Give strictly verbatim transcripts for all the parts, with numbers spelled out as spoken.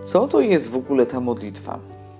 Co to jest w ogóle ta modlitwa?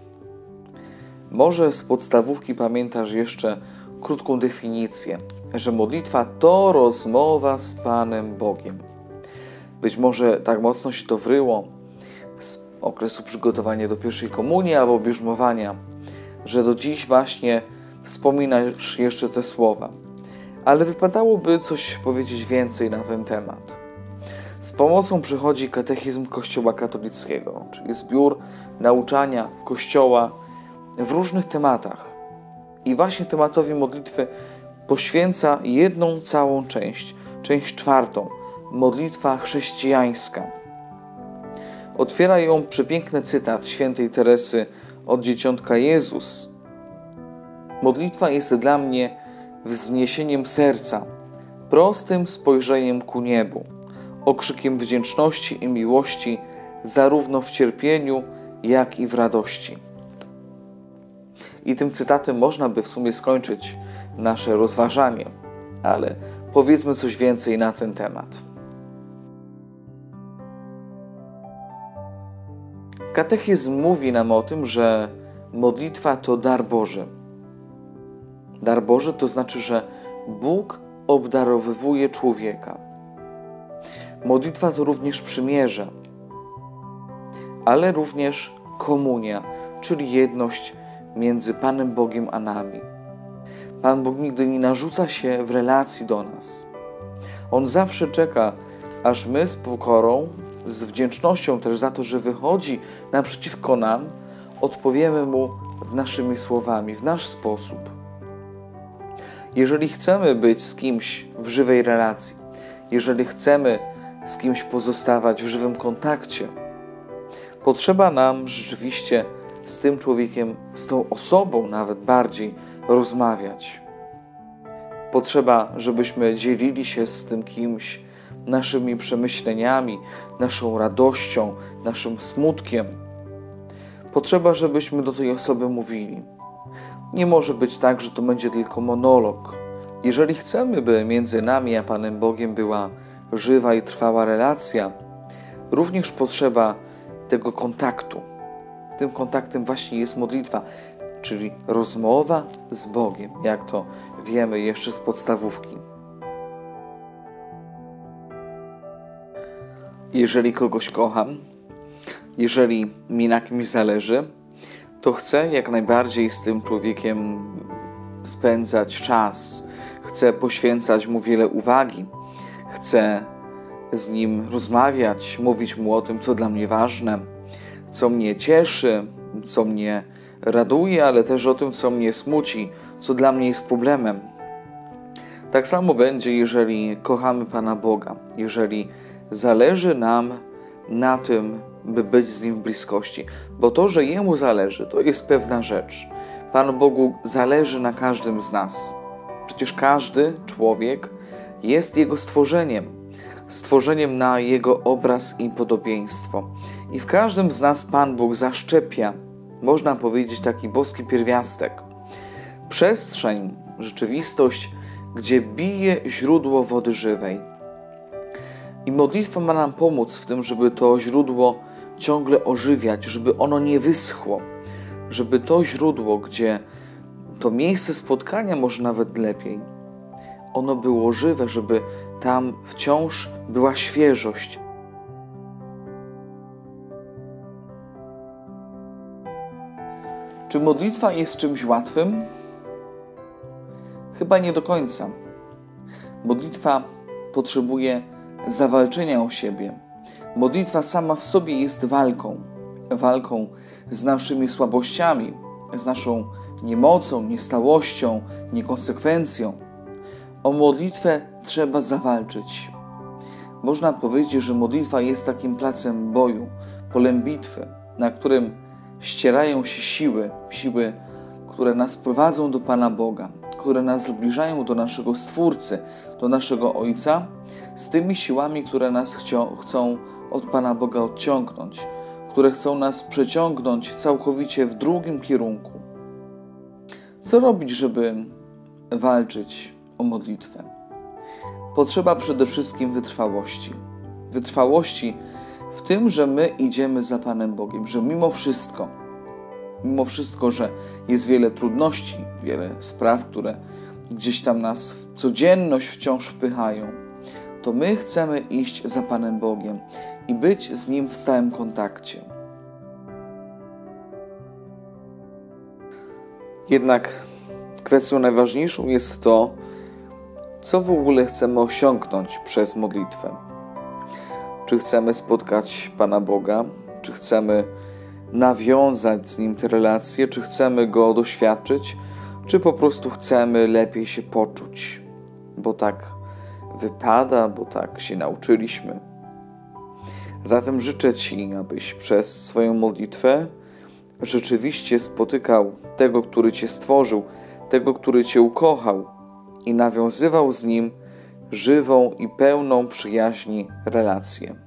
Może z podstawówki pamiętasz jeszcze krótką definicję, że modlitwa to rozmowa z Panem Bogiem. Być może tak mocno się to wryło z okresu przygotowania do pierwszej komunii albo bierzmowania, że do dziś właśnie wspominasz jeszcze te słowa. Ale wypadałoby coś powiedzieć więcej na ten temat. Z pomocą przychodzi katechizm Kościoła katolickiego, czyli zbiór nauczania Kościoła w różnych tematach. I właśnie tematowi modlitwy poświęca jedną całą część, część czwartą, modlitwa chrześcijańska. Otwiera ją przepiękny cytat świętej Teresy od Dzieciątka Jezus. Modlitwa jest dla mnie wzniesieniem serca, prostym spojrzeniem ku niebu, okrzykiem wdzięczności i miłości zarówno w cierpieniu, jak i w radości. I tym cytatem można by w sumie skończyć nasze rozważanie, ale powiedzmy coś więcej na ten temat. Katechizm mówi nam o tym, że modlitwa to dar Boży. Dar Boży to znaczy, że Bóg obdarowywuje człowieka. Modlitwa to również przymierze, ale również komunia, czyli jedność między Panem Bogiem a nami. Pan Bóg nigdy nie narzuca się w relacji do nas. On zawsze czeka, aż my z pokorą, z wdzięcznością też za to, że wychodzi naprzeciwko nam, odpowiemy Mu naszymi słowami, w nasz sposób. Jeżeli chcemy być z kimś w żywej relacji, jeżeli chcemy z kimś pozostawać w żywym kontakcie, potrzeba nam rzeczywiście z tym człowiekiem, z tą osobą nawet bardziej rozmawiać. Potrzeba, żebyśmy dzielili się z tym kimś naszymi przemyśleniami, naszą radością, naszym smutkiem. Potrzeba, żebyśmy do tej osoby mówili. Nie może być tak, że to będzie tylko monolog. Jeżeli chcemy, by między nami a Panem Bogiem była żywa i trwała relacja, również potrzeba tego kontaktu. Tym kontaktem właśnie jest modlitwa, czyli rozmowa z Bogiem, jak to wiemy jeszcze z podstawówki. Jeżeli kogoś kocham, jeżeli mi na kimś zależy, to chcę jak najbardziej z tym człowiekiem spędzać czas. Chcę poświęcać mu wiele uwagi. Chcę z nim rozmawiać, mówić mu o tym, co dla mnie ważne, co mnie cieszy, co mnie raduje, ale też o tym, co mnie smuci, co dla mnie jest problemem. Tak samo będzie, jeżeli kochamy Pana Boga, jeżeli zależy nam na tym, by być z Nim w bliskości. Bo to, że Jemu zależy, to jest pewna rzecz. Panu Bogu zależy na każdym z nas. Przecież każdy człowiek jest Jego stworzeniem. Stworzeniem na Jego obraz i podobieństwo. I w każdym z nas Pan Bóg zaszczepia, można powiedzieć, taki boski pierwiastek. Przestrzeń, rzeczywistość, gdzie bije źródło wody żywej. I modlitwa ma nam pomóc w tym, żeby to źródło ciągle ożywiać, żeby ono nie wyschło, żeby to źródło, gdzie to miejsce spotkania, może nawet lepiej, ono było żywe, żeby tam wciąż była świeżość. Czy modlitwa jest czymś łatwym? Chyba nie do końca. Modlitwa potrzebuje zawalczenia o siebie. Modlitwa sama w sobie jest walką. Walką z naszymi słabościami, z naszą niemocą, niestałością, niekonsekwencją. O modlitwę trzeba zawalczyć. Można powiedzieć, że modlitwa jest takim placem boju, polem bitwy, na którym ścierają się siły, siły, które nas prowadzą do Pana Boga, które nas zbliżają do naszego Stwórcy, do naszego Ojca, z tymi siłami, które nas chcą, chcą od Pana Boga odciągnąć, które chcą nas przeciągnąć całkowicie w drugim kierunku. Co robić, żeby walczyć o modlitwę? Potrzeba przede wszystkim wytrwałości. Wytrwałości w tym, że my idziemy za Panem Bogiem, że mimo wszystko, mimo wszystko, że jest wiele trudności, wiele spraw, które gdzieś tam nas w codzienność wciąż wpychają, to my chcemy iść za Panem Bogiem i być z Nim w stałym kontakcie. Jednak kwestią najważniejszą jest to, co w ogóle chcemy osiągnąć przez modlitwę. Czy chcemy spotkać Pana Boga, czy chcemy nawiązać z Nim te relacje, czy chcemy Go doświadczyć, czy po prostu chcemy lepiej się poczuć, bo tak wypada, bo tak się nauczyliśmy. Zatem życzę Ci, abyś przez swoją modlitwę rzeczywiście spotykał tego, który Cię stworzył, tego, który Cię ukochał i nawiązywał z Nim żywą i pełną przyjaźni relację.